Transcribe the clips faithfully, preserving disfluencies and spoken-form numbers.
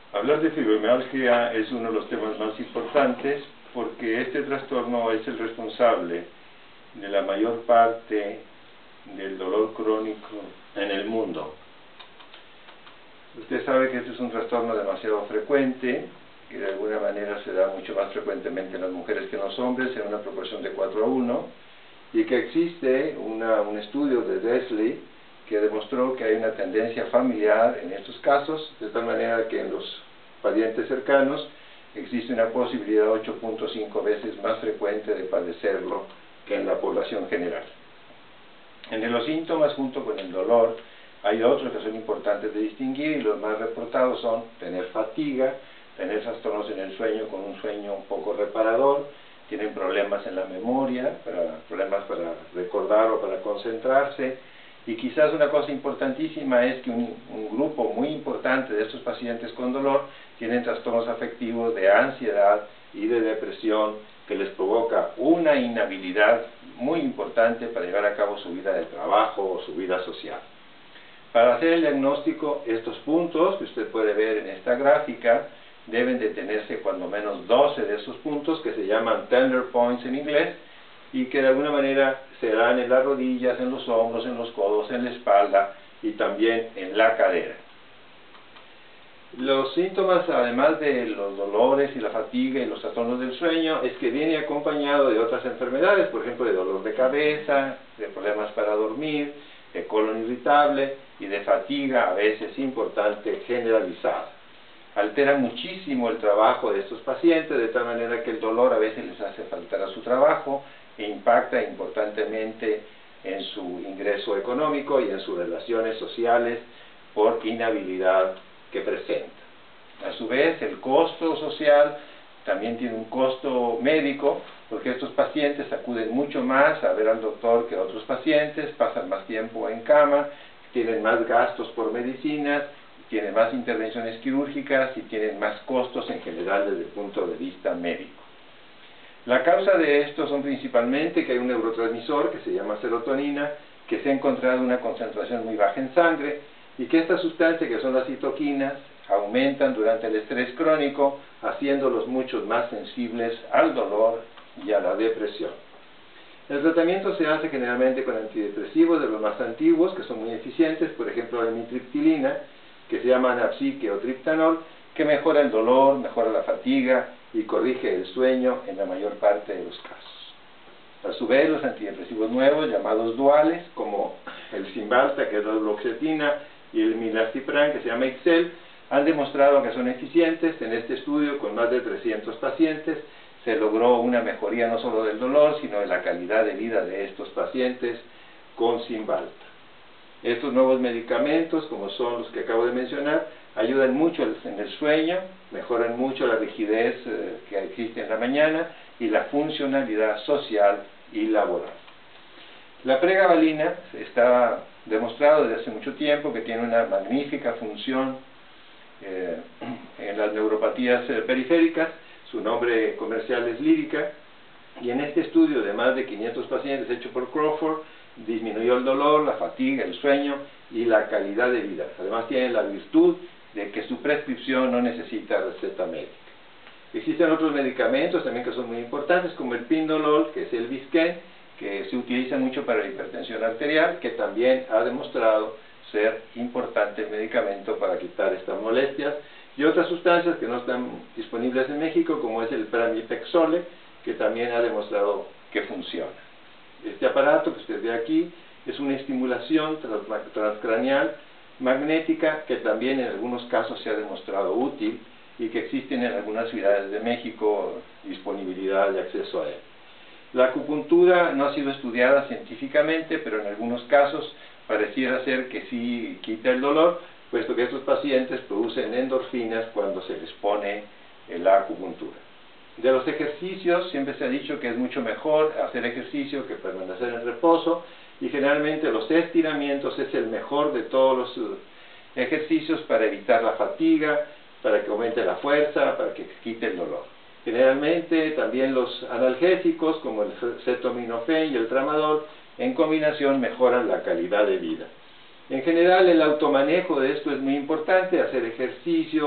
Hablar de fibromialgia es uno de los temas más importantes porque este trastorno es el responsable de la mayor parte del dolor crónico en el mundo. Usted sabe que este es un trastorno demasiado frecuente, que de alguna manera se da mucho más frecuentemente en las mujeres que en los hombres, en una proporción de cuatro a uno, y que existe una, un estudio de Desley que demostró que hay una tendencia familiar en estos casos, de tal manera que en los parientes cercanos existe una posibilidad ocho punto cinco veces más frecuente de padecerlo que en la población general. Entre los síntomas, junto con el dolor, hay otros que son importantes de distinguir, y los más reportados son tener fatiga, tener trastornos en el sueño con un sueño un poco reparador, tienen problemas en la memoria, para, problemas para recordar o para concentrarse, y quizás una cosa importantísima es que un, un grupo muy importante de estos pacientes con dolor tienen trastornos afectivos de ansiedad y de depresión que les provoca una inhabilidad muy importante para llevar a cabo su vida de trabajo o su vida social. Para hacer el diagnóstico, estos puntos que usted puede ver en esta gráfica deben de tenerse cuando menos doce de esos puntos, que se llaman tender points en inglés, y que de alguna manera se dan en las rodillas, en los hombros, en los codos, en la espalda y también en la cadera. Los síntomas, además de los dolores y la fatiga y los trastornos del sueño, es que viene acompañado de otras enfermedades, por ejemplo de dolor de cabeza, de problemas para dormir, de colon irritable y de fatiga, a veces importante, generalizada. Altera muchísimo el trabajo de estos pacientes, de tal manera que el dolor a veces les hace faltar a su trabajo e impacta importantemente en su ingreso económico y en sus relaciones sociales por inhabilidad que presenta. A su vez, el costo social también tiene un costo médico, porque estos pacientes acuden mucho más a ver al doctor que otros pacientes, pasan más tiempo en cama, tienen más gastos por medicinas, tienen más intervenciones quirúrgicas y tienen más costos en general desde el punto de vista médico. La causa de esto son principalmente que hay un neurotransmisor que se llama serotonina, que se ha encontrado una concentración muy baja en sangre, y que esta sustancia, que son las citoquinas, aumentan durante el estrés crónico, haciéndolos mucho más sensibles al dolor y a la depresión. El tratamiento se hace generalmente con antidepresivos de los más antiguos, que son muy eficientes, por ejemplo la amitriptilina, que se llama Napsique o triptanol, que mejora el dolor, mejora la fatiga y corrige el sueño en la mayor parte de los casos. A su vez, los antidepresivos nuevos, llamados duales, como el Cymbalta, que es la duloxetina, y el milnacipran, que se llama Excel, han demostrado que son eficientes. En este estudio, con más de trescientos pacientes, se logró una mejoría no solo del dolor, sino de la calidad de vida de estos pacientes con Cymbalta. Estos nuevos medicamentos, como son los que acabo de mencionar, ayudan mucho en el sueño, mejoran mucho la rigidez eh, que existe en la mañana y la funcionalidad social y laboral. La pregabalina está demostrado desde hace mucho tiempo que tiene una magnífica función eh, en las neuropatías eh, periféricas. Su nombre comercial es Lírica, y en este estudio de más de quinientos pacientes hecho por Crawford, disminuyó el dolor, la fatiga, el sueño y la calidad de vida. Además tiene la virtud de que su prescripción no necesita receta médica. Existen otros medicamentos también que son muy importantes, como el Pindolol, que es el Visken, que se utiliza mucho para la hipertensión arterial, que también ha demostrado ser importante medicamento para quitar estas molestias, y otras sustancias que no están disponibles en México, como es el Pramipexole, que también ha demostrado que funciona. Este aparato que usted ve aquí es una estimulación transcraneal magnética que también en algunos casos se ha demostrado útil y que existen en algunas ciudades de México disponibilidad de acceso a él. La acupuntura no ha sido estudiada científicamente, pero en algunos casos pareciera ser que sí quita el dolor, puesto que estos pacientes producen endorfinas cuando se les pone la acupuntura. De los ejercicios, siempre se ha dicho que es mucho mejor hacer ejercicio que permanecer en reposo, y generalmente los estiramientos es el mejor de todos los ejercicios para evitar la fatiga, para que aumente la fuerza, para que quite el dolor. Generalmente también los analgésicos como el acetaminofén y el tramadol en combinación mejoran la calidad de vida. En general el automanejo de esto es muy importante, hacer ejercicio,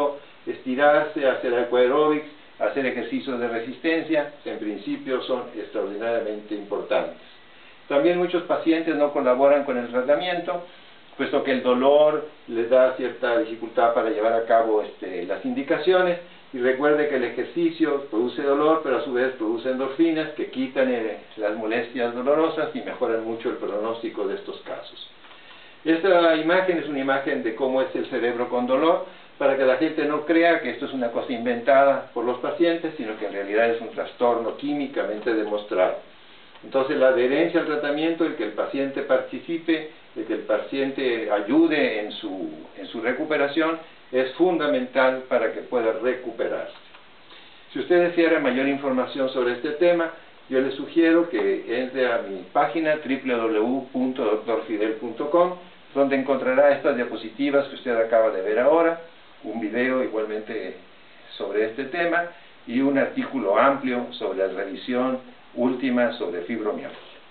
estirarse, hacer aquaeróbics, hacer ejercicios de resistencia, en principio son extraordinariamente importantes. También muchos pacientes no colaboran con el tratamiento, puesto que el dolor les da cierta dificultad para llevar a cabo este, las indicaciones. Y recuerde que el ejercicio produce dolor, pero a su vez produce endorfinas que quitan eh, las molestias dolorosas y mejoran mucho el pronóstico de estos casos. Esta imagen es una imagen de cómo es el cerebro con dolor, para que la gente no crea que esto es una cosa inventada por los pacientes, sino que en realidad es un trastorno químicamente demostrado. Entonces la adherencia al tratamiento, el que el paciente participe, el que el paciente ayude en su, en su recuperación, es fundamental para que pueda recuperarse. Si usted deseara mayor información sobre este tema, yo le sugiero que entre a mi página doble u doble u doble u punto doctor fidel punto com, donde encontrará estas diapositivas que usted acaba de ver ahora, un video igualmente sobre este tema y un artículo amplio sobre la revisión última sobre fibromialgia.